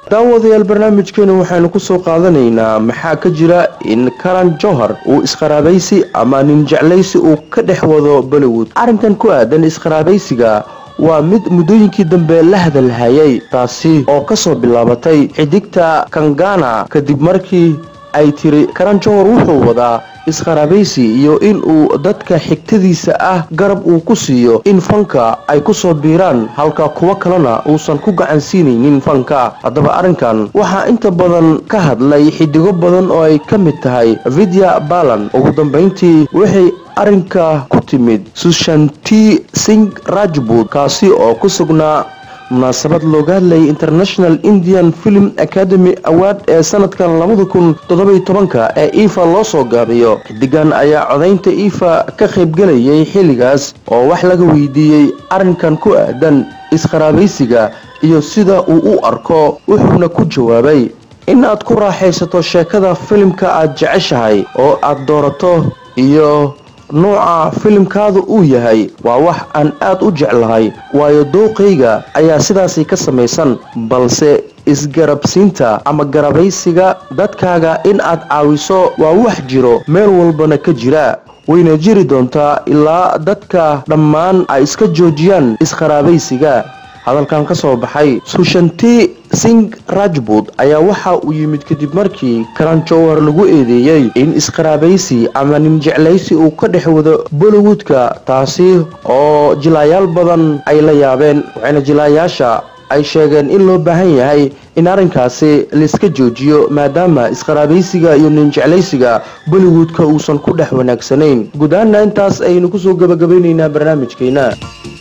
daawadayaal barnaamijkeena waxaanu ku soo qaadanaynaa maxaa ka jira in Karan Johar uu isqaraabaysi ama nin jeclaysi uu ka dhex wado Bollywood. Arrintan ku aadan isqaraabaysiga waa mid muddooyinkii dambe la hadalhayay, taasi oo ka soo bilaabatay xidigta Kangana kadib markii ay tiri Karan Johar wuxuu wadaa isqaraabaysi iyo in uu dadka xigtadiisa ah garab uu ku siiyo in fanka ay ku soo biiraan halka kuwa kalena uusan ku gacan siinaynin fanka. haddaba arrinkan waxaa inta badan ka hadlay xidigo badan oo ay ka mid tahay Vidya Balan. ugu dambeyntii waxay arrinka ku timid Sushanti Singh Rajput, kaasi oo ku sugnaa munaasabad looga hadlayay International Indian Film Academy Award ee sanadkan 2017 ee IFA loo soo gaabiyo. xidigan ayaa codaynta IFA ka qayb galayay xilligaas oo wax laga weydiiyay arrinkan ku aadan isqaraabaysiga iyo sida uu u arko, wuxuuna ku jawaabay in aad ku raaxaysato sheekada filimka aad jeceshahay oo aad doorato iyo nooca filimkaadu uu yahay waa wax aan aad u jeclahay, waayo dooqayga ayaa sidaasi ka samaysan, balse isgarabsiinta ama garabaysiga dadkaaga in aad caawiso waa wax jiro meel walbana ka jira, wayna jiri doontaa ilaa dadka dhammaan ay iska joojiyaan isqaraabaysiga. hadalkan ka soo baxay Sushanti Singh Rajput ayaa waxa uu yimid kadib markii Karan Johar lagu eedeeyay in isqaraabaysi ama nin jeclaysi uu ka dhex wado Bollywoodka, taasi oo jilayaal badan ay la yaabeen. waxayna jilayaasha ay sheegeen in loo baahan yahay in arrinkaasi la iska joojiyo maadaama isqaraabaysiga iyo nin jeclaysiga Bollywoodka uusan ku dhex wanaagsanayn. guud ahaan intaas ayaynu ku soo gabagabaynaynaa barnaamijkeena.